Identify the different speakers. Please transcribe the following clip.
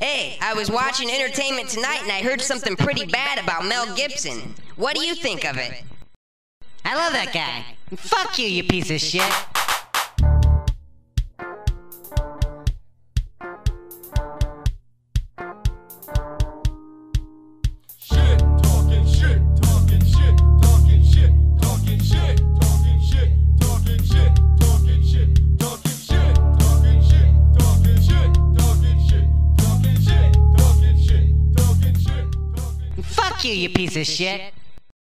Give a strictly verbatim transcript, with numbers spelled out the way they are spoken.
Speaker 1: Hey, I was watching Entertainment Tonight and I heard something pretty bad about Mel Gibson. What do you think of it?
Speaker 2: I love that guy. Fuck you, you piece of shit.
Speaker 3: Shit, talking shit, talking shit, talking shit, talking shit, talking shit, talking shit, talking shit, talking shit, talking shit, talking shit, talking shit, talking shit, talking shit, talking shit, talking shit.
Speaker 2: Fuck you, you piece of shit.